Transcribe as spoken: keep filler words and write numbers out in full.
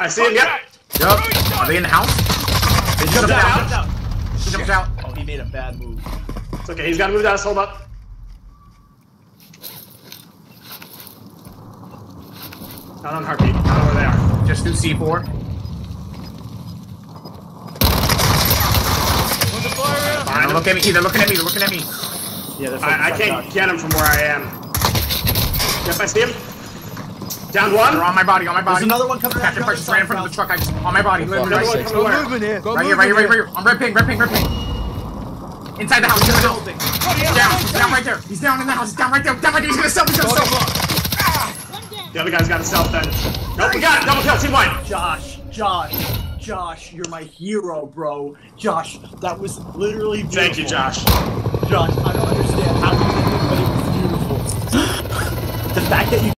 I see him, yep. Yup. Are they in the house? They jumped out. out. He jumped out. Oh, he made a bad move. It's okay, he's gotta move down, hold up. Not on heartbeat, I don't know where they are. Just do C four. Fine, look at me. They're looking at me. They're looking at me. Yeah, I, I can't get him from where I am. Yep, I see him. Down one. They're on my body. On my body. There's another one coming out. Captain Price just ran in front of the truck. I just on my body. Literally Another right, one coming where? moving here. Go right here. Right here. Right here. I'm red ping. Red ping. Red ping. Inside the house. Inside the house. He's down. He's down right there. He's down in the house. He's down right there. Down right there. He's gonna self. He's gonna self. The other guy's got a self then. Nope, we got it. Double kill. Team wide. Josh, Josh, Josh, you're my hero, bro. Josh, that was literally beautiful. Thank you, Josh. Josh, I don't understand how you did it, but it was beautiful. The fact that you